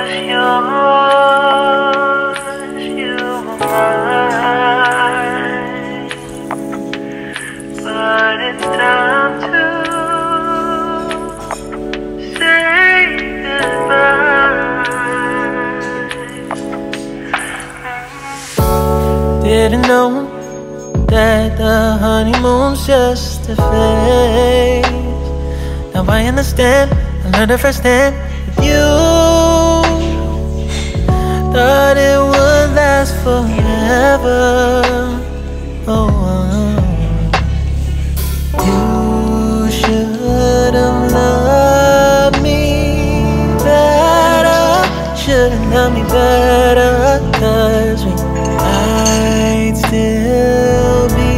you were mine. But it's time to say goodbye. Didn't know that the honeymoon's just a phase. Now I understand, I learned it firsthand with you. Thought it would last forever. Oh, you should have loved me better. Should have loved me better, 'cause we might still be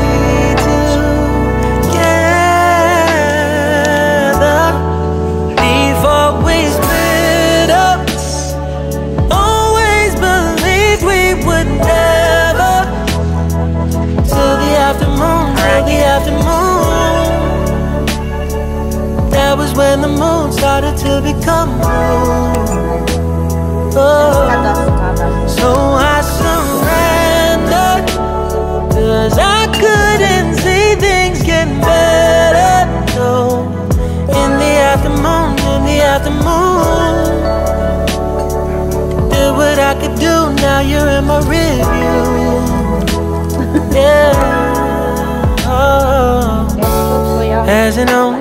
together before we split up. Always believed we would never. Till the afternoon, till the afternoon. That was when the moon started to become blue. Oh. So I surrendered, 'cause I couldn't see things getting better. No, in the afternoon, in the afternoon, did what I could do. Now you're in my review. Yeah. Oh. As an old